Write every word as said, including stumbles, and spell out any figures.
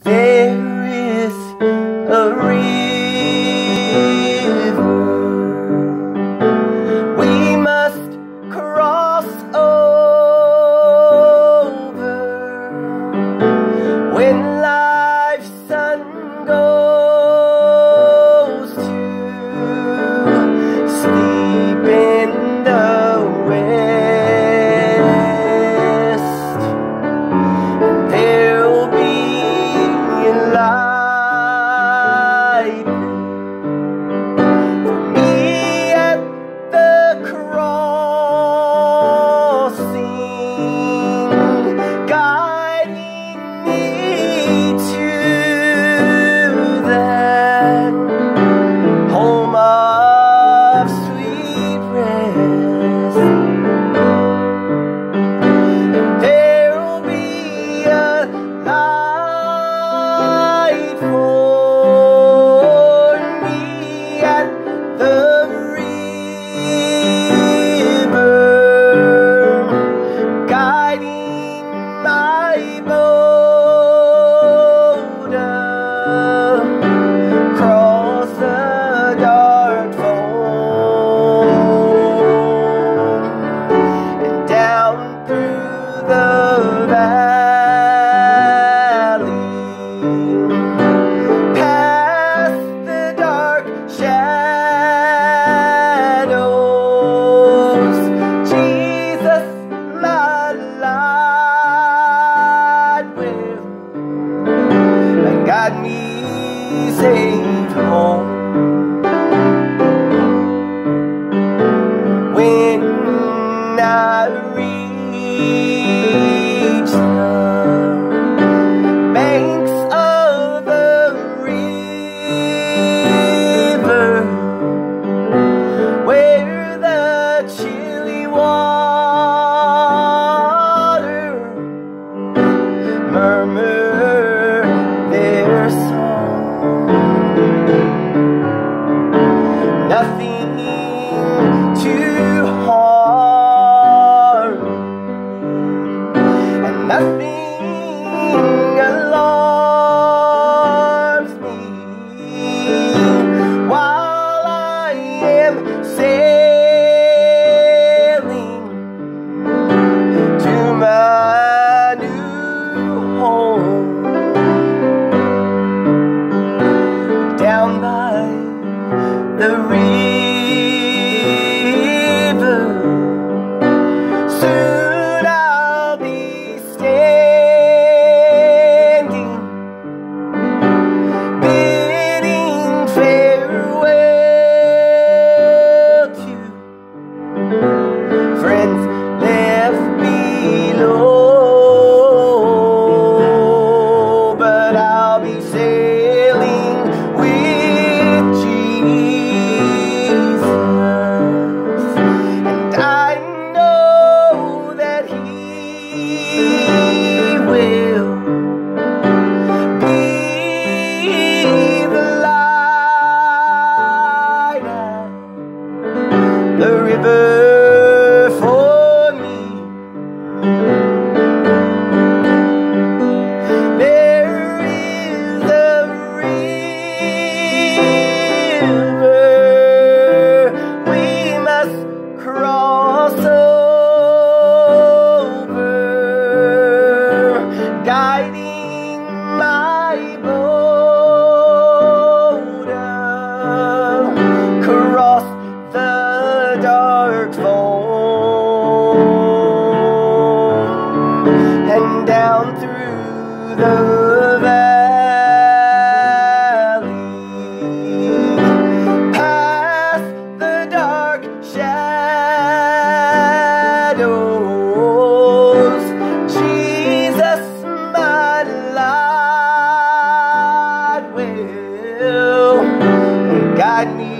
There is a river we must cross over when life's sun goes to sleep in the west. There'll be light for me at the crossing, guiding me to that home of sweet rest. There'll be a light for me at the river, guiding my boat across the dark foam and down through the valley, past the dark shadows. Jesus, my light will guide me safe home. When I reach the banks of the river, where the chilly water murmur their song, nothing to harm and nothing alarms me while I am sailing to my new home down by the river. Soon I'll be standing, bidding farewell to friends left below, but I'll be sailing with Jesus, and I know that He will be the light at the river for me. There is a river we must cross over, guiding my boat across the dark foam and down through the valley, past the dark shadows. Jesus, my light will guide me